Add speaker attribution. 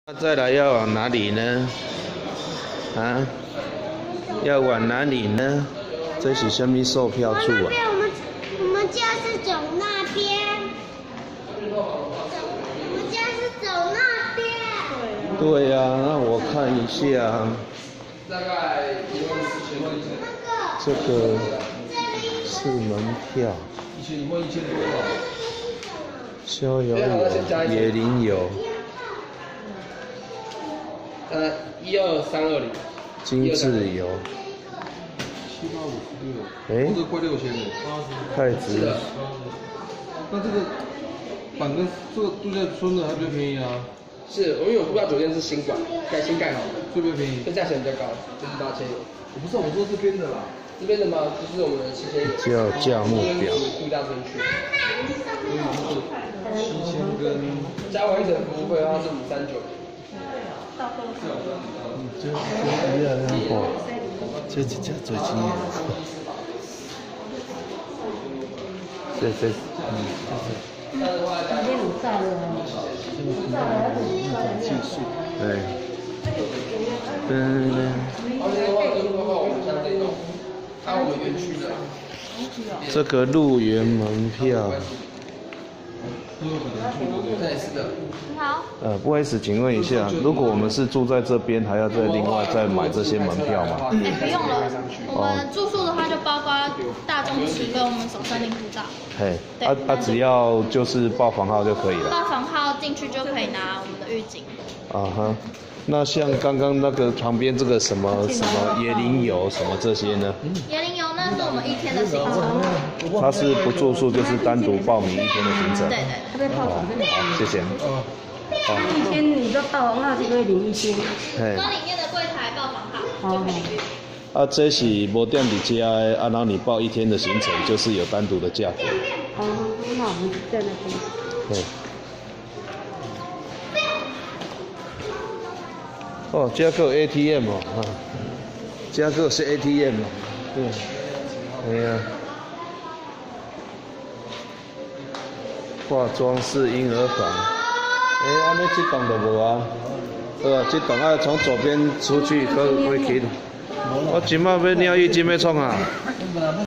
Speaker 1: 那再来要往哪里呢？啊？要往哪里呢？这是什么售票处啊？
Speaker 2: 我们家是走那边。我们家是走那边。
Speaker 1: 对呀、那我看一下。
Speaker 3: 大概
Speaker 1: 这个是门票。
Speaker 3: 1000多吧。
Speaker 1: 逍遥游、野林游。
Speaker 3: 12320。
Speaker 1: 精致游。
Speaker 3: 7856。哎，这快6000了。
Speaker 1: 太值了。
Speaker 3: 那这个版跟这个度假村的还比较便宜啊。是，因为我度假酒店是新盖好的，所以比较便宜，这价钱比较高，就是8000元。我不是，我说这边的啦。这边的吗？就是我们的7000元。
Speaker 1: 价目表。
Speaker 3: 度假村区。7000跟加完一层服务费的话是539。
Speaker 1: 这一样好，这几家最近的。这
Speaker 4: 今天有炸的哦，炸的要等技术。
Speaker 1: 对。
Speaker 3: 看我们园区的。
Speaker 1: 这个入园门票。
Speaker 3: 对，是的。
Speaker 2: 你好。
Speaker 1: 不好意思，请问一下，如果我们是住在这边，还要再另外再买这些门票吗？
Speaker 2: 不用了。我们住宿的话就包括大众池跟我们首森林步道。
Speaker 1: 嘿，只要就是报房号就可以了。
Speaker 2: 报房号进去就可以拿我们的预警。
Speaker 1: 啊哈，那像刚刚那个旁边这个什么椰林游什么这些呢？
Speaker 2: 椰林游呢是我们1天的行程。
Speaker 1: 它是不住宿，就是单独报名1天的行程。
Speaker 2: 对对。
Speaker 1: 好，谢谢。
Speaker 4: 1天你就报房号就可以领1000。
Speaker 2: 跟里面的柜台报房号就可以。
Speaker 1: 这是无店伫家的，然后你报1天的行程，就是有单独的价格。
Speaker 4: 那我们在那边。
Speaker 1: 对。哦，这个有 ATM 哦，这个是 ATM 哦，对，哎呀，化妆室、婴儿房，安尼这栋就无啊，好啊，这栋啊从左边出去可以。我今麦要鸟浴巾要创啊。